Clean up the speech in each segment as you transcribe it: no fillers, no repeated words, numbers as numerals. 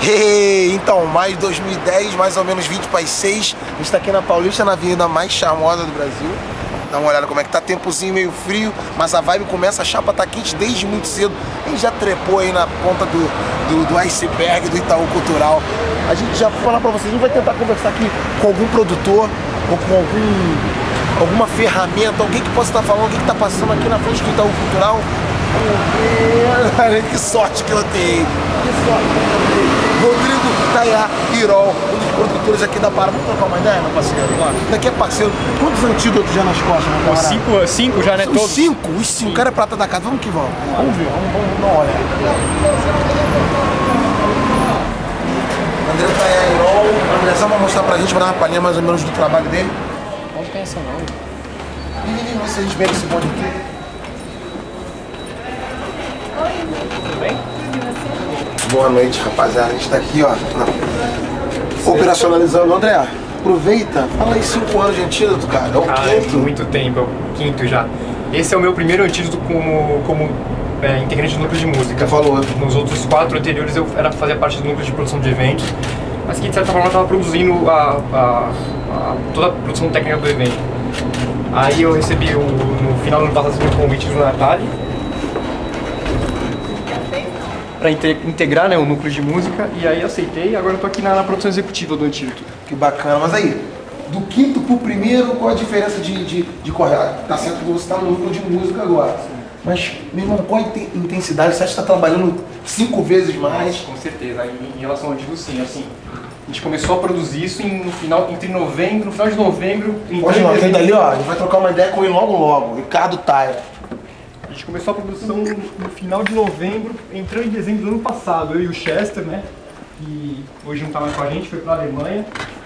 Hey, então, maio de 2010, mais ou menos 20 para as 6. A gente está aqui na Paulista, na avenida mais charmosa do Brasil. Dá uma olhada como é que tá, tempozinho meio frio, mas a vibe começa, a chapa tá quente desde muito cedo. A gente já trepou aí na ponta do iceberg do Itaú Cultural. A gente já falar para vocês, a gente vai tentar conversar aqui com algum produtor ou com alguma ferramenta, alguém que possa estar falando, alguém que está passando aqui na frente do Itaú Cultural. Que sorte que eu tenho! Que sorte que eu tenho! Rodrigo Tayá Irol, um dos produtores aqui da Parada. Vamos trocar uma ideia, meu parceiro? Claro. Daqui é parceiro. Quantos antídotos já nas costas, meu camarada? Cinco já, né? Os cinco? Os cinco. O cara é prata da casa. Vamos que vamos. Vamos ver. Vamos dar uma olhada. André Tayá Irol. André, só vai mostrar pra gente, vai dar uma palhinha mais ou menos do trabalho dele. Não pensa não. Menino, vocês veem esse bonde aqui? Tudo bem? Boa noite, rapaziada. A gente tá aqui, ó, operacionalizando. André, aproveita, fala aí 5 anos de antídoto, cara. É o quinto. É muito tempo, é o quinto já. Esse é o meu primeiro antídoto como integrante do núcleo de música. Falou. Nos outros 4 anteriores eu fazia parte do núcleo de produção de eventos, mas que de certa forma eu estava produzindo toda a produção técnica do evento. Aí eu recebi no final do ano passado um convite do Natali para integrar, né, o núcleo de música, e aí aceitei e agora eu tô aqui na produção executiva do antídoto. Que bacana, mas aí, do quinto pro primeiro, qual a diferença de correr? Tá certo que você tá no núcleo de música agora. Sim. Mas, meu irmão, qual a intensidade? Você acha que tá trabalhando 5 vezes mais? Com certeza, em relação ao antídoto, sim, assim. A gente começou a produzir isso no final de novembro. Pode não, aquele dali, ó, a gente vai trocar uma ideia com ele logo, Ricardo Taia. A gente começou a produção no final de novembro, entrou em dezembro do ano passado, eu e o Chester, né? Que hoje não tá mais com a gente, foi pra Alemanha.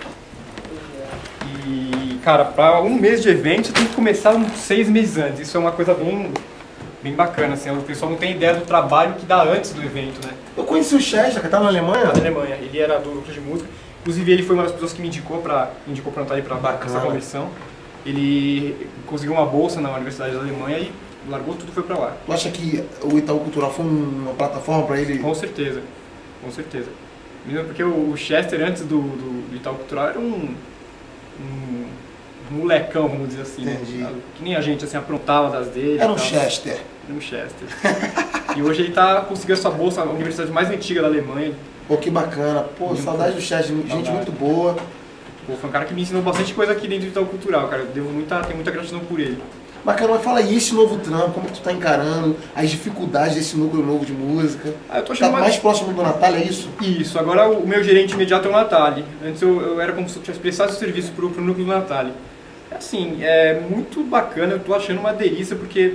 E, cara, pra um mês de evento você tem que começar uns 6 meses antes. Isso é uma coisa bem bacana, assim. O pessoal não tem ideia do trabalho que dá antes do evento, né? Eu conheci o Chester, que tava na Alemanha? Na Alemanha. Ele era do grupo de música. Inclusive, ele foi uma das pessoas que me indicou pra Natália pra essa conversão. Ele conseguiu uma bolsa na Universidade da Alemanha e largou tudo e foi pra lá. Tu acha que o Itaú Cultural foi uma plataforma pra ele? Com certeza, com certeza. Mesmo porque o Chester, antes do Itaú Cultural, era um molecão, vamos dizer assim. Entendi. Né? Que nem a gente, assim, aprontava das dele. Era um Chester. Era um Chester. E hoje ele conseguiu essa bolsa na universidade mais antiga da Alemanha. Pô, que bacana. Pô, saudade do Chester, gente muito boa. Pô, foi um cara que me ensinou bastante coisa aqui dentro do Itaú Cultural, cara. Tenho muita gratidão por ele. Bacana, mas fala aí, esse novo trampo, como que tu tá encarando, as dificuldades desse núcleo novo de música. Eu tô achando tá mais próximo do Natália, é isso? Isso, agora o meu gerente imediato é o Natália. Antes eu era como se eu tivesse prestado serviço pro núcleo do Natália. Assim, é muito bacana, eu tô achando uma delícia, porque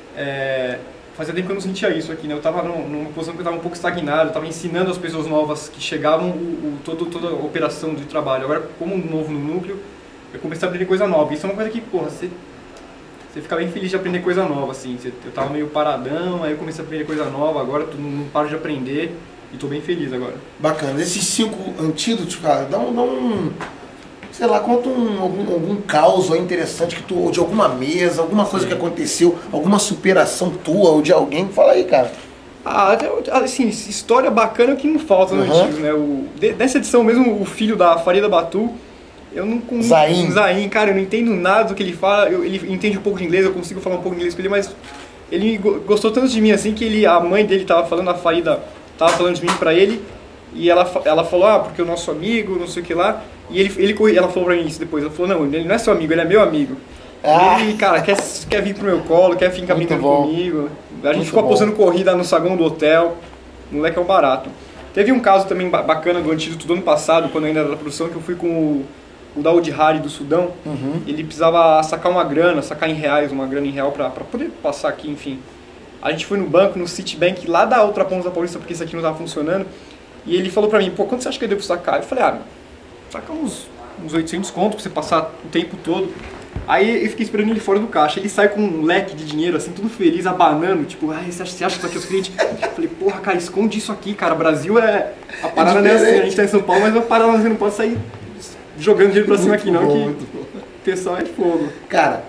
fazia tempo que eu não sentia isso aqui, né? Eu tava numa posição que eu tava um pouco estagnado, eu tava ensinando as pessoas novas que chegavam toda a operação de trabalho. Agora, como novo no núcleo, eu comecei a aprender coisa nova. Isso é uma coisa que, porra, você fica bem feliz de aprender coisa nova, assim. Eu tava meio paradão, aí eu comecei a aprender coisa nova, agora eu não paro de aprender e tô bem feliz agora. Bacana. Esses 5 antídotos, cara, dá um sei lá, conta algum caos interessante que tu, de alguma mesa, alguma coisa que aconteceu, alguma superação tua ou de alguém. Fala aí, cara. Assim, história bacana que não falta no antigo, né? Nessa edição mesmo, o filho da Farida Batu, eu não consigo. Zain, cara, eu não entendo nada do que ele fala. Ele entende um pouco de inglês, eu consigo falar um pouco de inglês com ele, mas ele gostou tanto de mim assim que a mãe dele tava falando, a Farida tava falando de mim pra ele, e ela falou, porque o nosso amigo, não sei o que lá, e ela falou pra mim isso depois, ela falou, não, ele não é seu amigo, ele é meu amigo. Ele, cara, quer vir pro meu colo, quer ficar brincando comigo. A gente ficou apostando corrida no saguão do hotel, o moleque é um barato. Teve um caso também bacana do antídoto do ano passado, quando eu ainda era da produção, que eu fui com o Daoud Hari do Sudão. Ele precisava sacar sacar em reais, uma grana em real pra poder passar aqui, enfim. A gente foi no banco, no Citibank, lá da outra ponta da Paulista, porque isso aqui não tava funcionando. E ele falou pra mim, pô, quanto você acha que eu devo sacar? Eu falei, saca uns 800 conto pra você passar o tempo todo. Aí eu fiquei esperando ele fora do caixa. Ele sai com um leque de dinheiro, assim, tudo feliz, abanando, tipo, você acha que isso aqui é os clientes? Eu falei, porra, cara, esconde isso aqui, cara. Brasil é. A parada não é assim, a gente tá em São Paulo, mas a parada você não pode sair jogando dinheiro pra cima aqui, não, que o pessoal é fogo. Cara,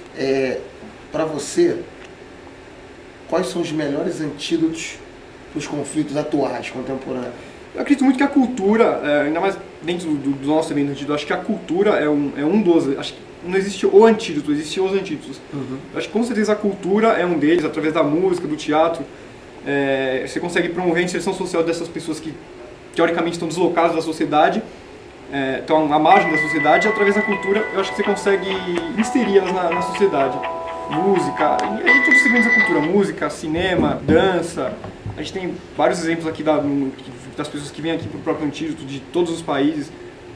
pra você, quais são os melhores antídotos para os conflitos atuais, contemporâneos? Eu acredito muito que a cultura, ainda mais dentro do nosso evento antídoto, acho que a cultura é um dos... Acho que não existe o antídoto, existem os antídotos. Eu acho que com certeza a cultura é um deles, através da música, do teatro. Você consegue promover a inserção social dessas pessoas que teoricamente estão deslocadas da sociedade, estão à margem da sociedade, e através da cultura eu acho que você consegue inseri-las na sociedade. Música, e aí todos os segmentos da cultura, música, cinema, dança. A gente tem vários exemplos aqui das pessoas que vêm aqui para o próprio Antídoto, de todos os países.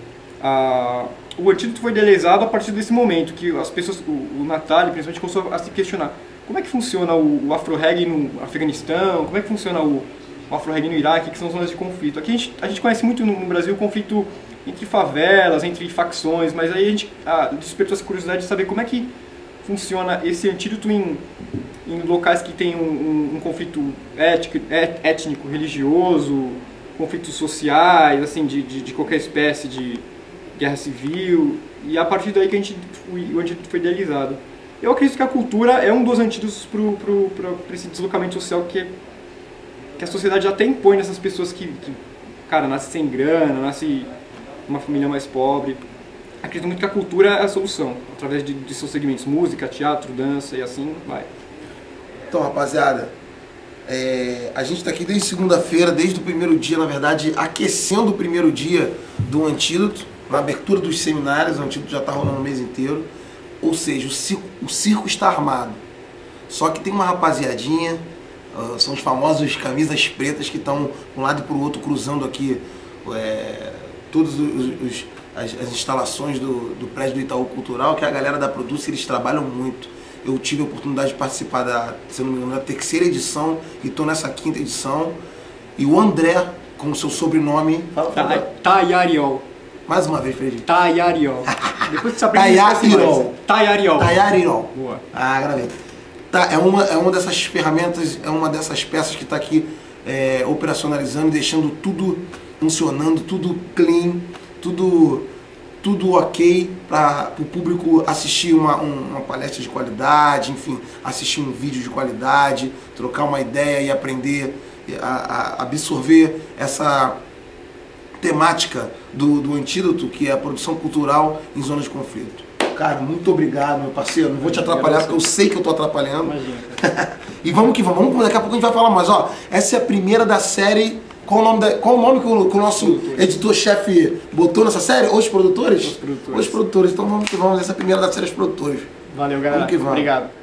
O Antídoto foi idealizado a partir desse momento, que as pessoas, o Natália principalmente, começou a se questionar como é que funciona o afro-reggae no Afeganistão, como é que funciona o afro-reggae no Iraque, que são zonas de conflito. Aqui a gente conhece muito no Brasil o conflito entre favelas, entre facções, mas aí a gente despertou essa curiosidade de saber como é que funciona esse antídoto em locais que tem um conflito étnico, religioso, conflitos sociais, assim, de qualquer espécie de guerra civil, e a partir daí que o antídoto foi idealizado. Eu acredito que a cultura é um dos antídotos para esse deslocamento social que a sociedade até impõe nessas pessoas que cara, nascem sem grana, nascem numa família mais pobre. Acredito muito que a cultura é a solução, através de seus segmentos, música, teatro, dança e assim vai. Então, rapaziada, a gente está aqui desde segunda-feira, desde o primeiro dia, na verdade, aquecendo o primeiro dia do Antídoto, na abertura dos seminários. O Antídoto já está rolando o mês inteiro, ou seja, o circo está armado. Só que tem uma rapaziadinha, são os famosos camisas pretas que estão de um lado e para o outro cruzando aqui todos as instalações do prédio do Itaú Cultural, que é a galera da Produce, eles trabalham muito. Eu tive a oportunidade de participar se não me engano, da terceira edição e estou nessa quinta edição. E o André, com o seu sobrenome... Tayariol. Mais uma vez, Fredinho. Tayariol. Depois que você aprende... Tayariol. Tayariol. Boa. Gravei. É uma dessas ferramentas, é uma dessas peças que está aqui operacionalizando e deixando tudo funcionando, tudo clean, tudo ok para o público assistir uma palestra de qualidade, enfim, assistir um vídeo de qualidade, trocar uma ideia e aprender a absorver essa temática do Antídoto, que é a produção cultural em zonas de conflito. Cara, muito obrigado, meu parceiro. Não vou te atrapalhar, porque eu sei que eu tô atrapalhando. Imagina. E vamos que vamos. Daqui a pouco a gente vai falar mais. Ó, essa é a primeira da série. Qual o nome que o nosso editor-chefe botou nessa série? Os Produtores? Os Produtores. Os Produtores. Então vamos que vamos. Essa é a primeira da série Os Produtores. Valeu, galera. Vamos que vamos. Obrigado.